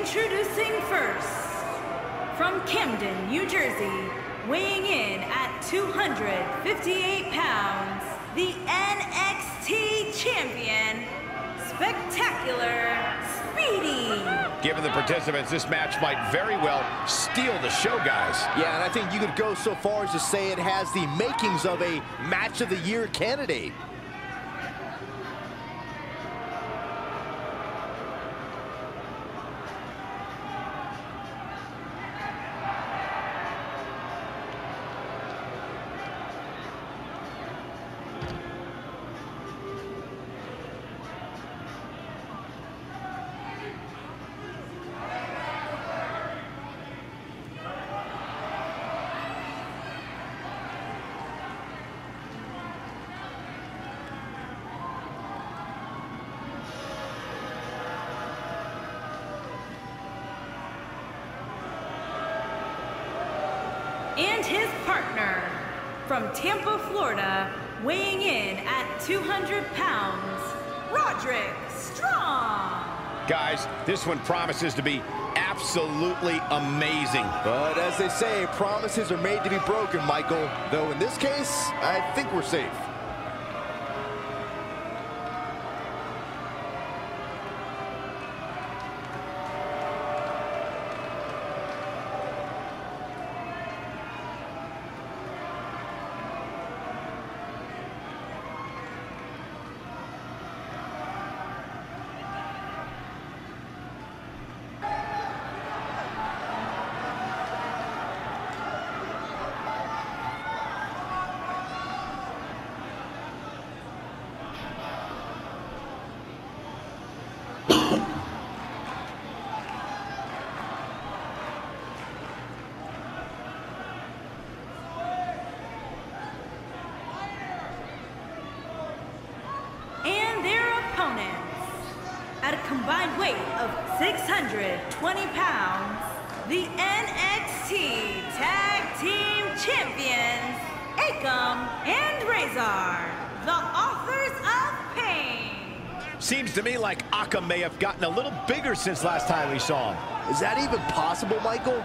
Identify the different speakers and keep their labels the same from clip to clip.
Speaker 1: Introducing first, from Camden, New Jersey, weighing in at 258 pounds, the NXT Champion, Spectacular Speedy.
Speaker 2: Given the participants, this match might very well steal the show, guys.
Speaker 3: Yeah, and I think you could go so far as to say it has the makings of a Match of the Year candidate.
Speaker 1: And his partner, from Tampa, Florida, weighing in at 200 pounds, Roderick Strong.
Speaker 2: Guys, this one promises to be absolutely amazing.
Speaker 3: But as they say, promises are made to be broken, Michael. Though in this case, I think we're safe.
Speaker 1: At a combined weight of 620 pounds, the NXT Tag Team Champions, Akam and Razor, the authors of pain.
Speaker 2: Seems to me like Akam may have gotten a little bigger since last time we saw him.
Speaker 3: Is that even possible, Michael?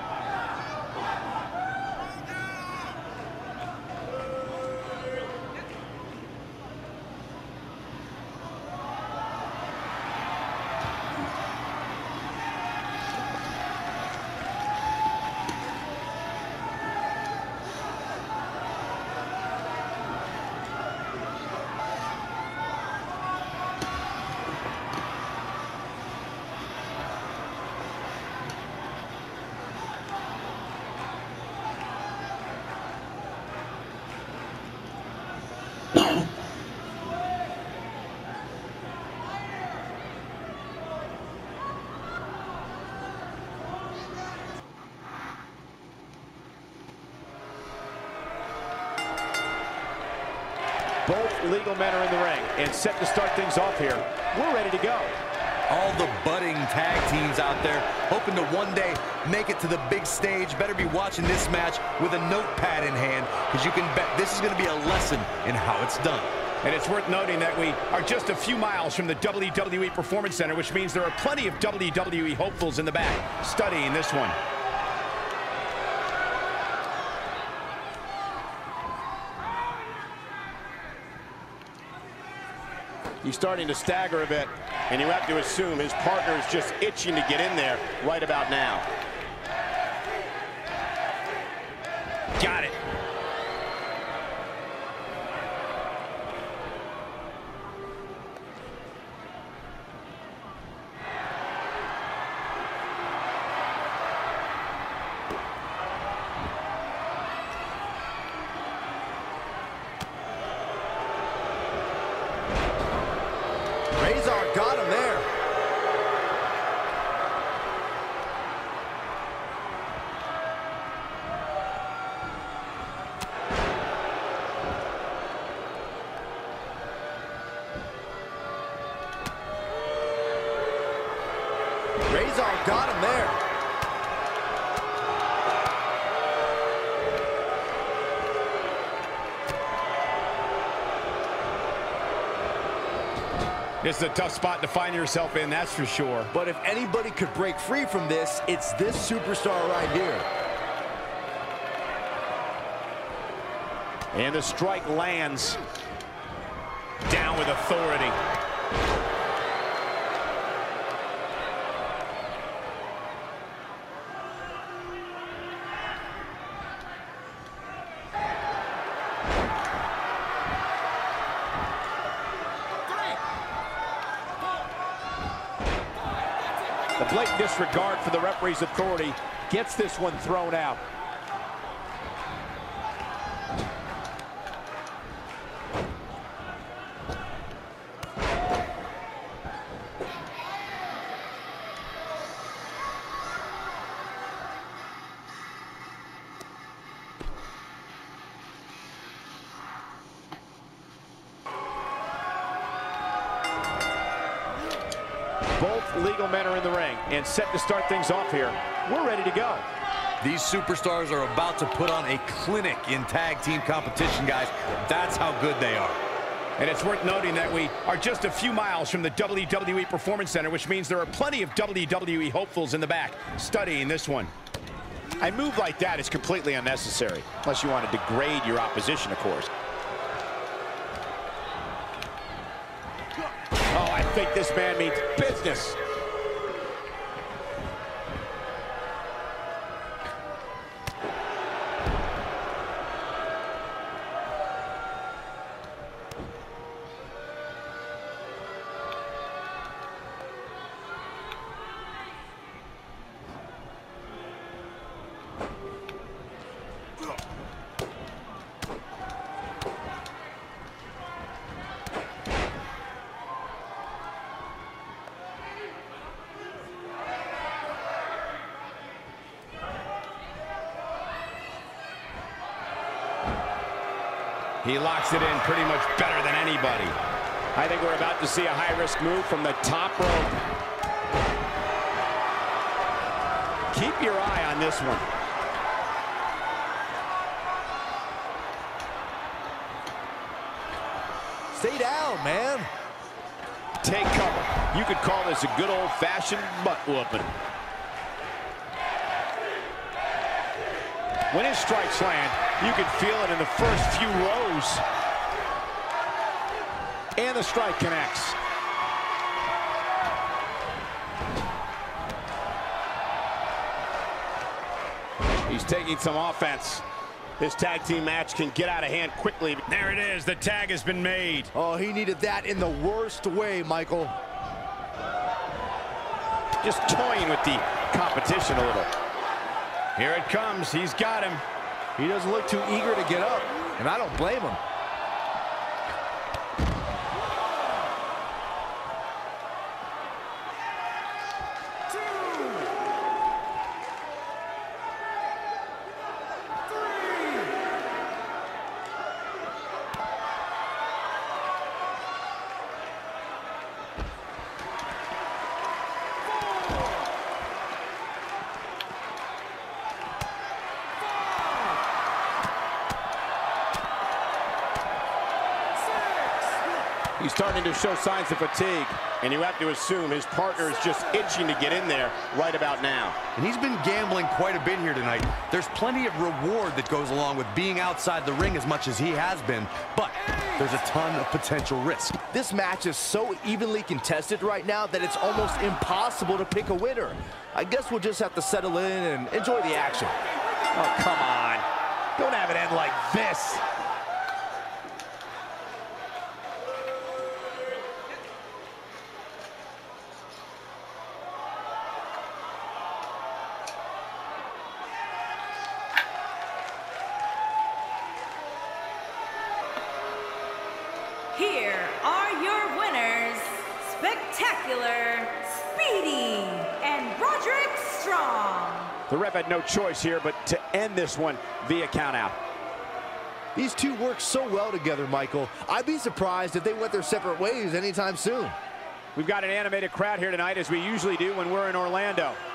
Speaker 4: Both legal men are in the ring and set to start things off here. We're ready to go.
Speaker 5: All the budding tag teams out there hoping to one day make it to the big stage better be watching this match with a notepad in hand, because you can bet this is going to be a lesson in how it's done.
Speaker 2: And it's worth noting that we are just a few miles from the WWE Performance Center, which means there are plenty of WWE hopefuls in the back studying this one.
Speaker 4: He's starting to stagger a bit, and you have to assume his partner is just itching to get in there right about now.
Speaker 2: Got it.
Speaker 3: Razor got him there. Razor got him there.
Speaker 2: This is a tough spot to find yourself in, that's for sure.
Speaker 3: But if anybody could break free from this, it's this superstar right here.
Speaker 4: And the strike lands.
Speaker 2: Down with authority.
Speaker 4: The blatant disregard for the referee's authority gets this one thrown out. Both legal men are in the ring and set to start things off here. We're ready to go.
Speaker 5: These superstars are about to put on a clinic in tag team competition, guys. That's how good they are.
Speaker 2: And it's worth noting that we are just a few miles from the WWE Performance Center, which means there are plenty of WWE hopefuls in the back studying this one.
Speaker 4: A move like that is completely unnecessary, unless you want to degrade your opposition, of course. Oh, I think this man means business.
Speaker 2: He locks it in pretty much better than anybody.
Speaker 4: I think we're about to see a high-risk move from the top rope. Keep your eye on this one.
Speaker 3: Stay down, man.
Speaker 4: Take cover. You could call this a good old-fashioned butt-whooping. When his strikes land, you can feel it in the first few rows. And the strike connects. He's taking some offense. This tag team match can get out of hand quickly.
Speaker 2: There it is. The tag has been made.
Speaker 3: Oh, he needed that in the worst way, Michael.
Speaker 4: Just toying with the competition a little.
Speaker 2: Here it comes. He's got him.
Speaker 3: He doesn't look too eager to get up, and I don't blame him.
Speaker 4: He's starting to show signs of fatigue, and you have to assume his partner is just itching to get in there right about now.
Speaker 5: And he's been gambling quite a bit here tonight. There's plenty of reward that goes along with being outside the ring as much as he has been, but there's a ton of potential risk.
Speaker 3: This match is so evenly contested right now that it's almost impossible to pick a winner. I guess we'll just have to settle in and enjoy the action.
Speaker 4: Oh, come on. Don't have it end like this.
Speaker 1: Here are your winners, Spectacular, Speedy, and Roderick Strong.
Speaker 4: The ref had no choice here but to end this one via countout.
Speaker 3: These two work so well together, Michael. I'd be surprised if they went their separate ways anytime soon.
Speaker 4: We've got an animated crowd here tonight, as we usually do when we're in Orlando.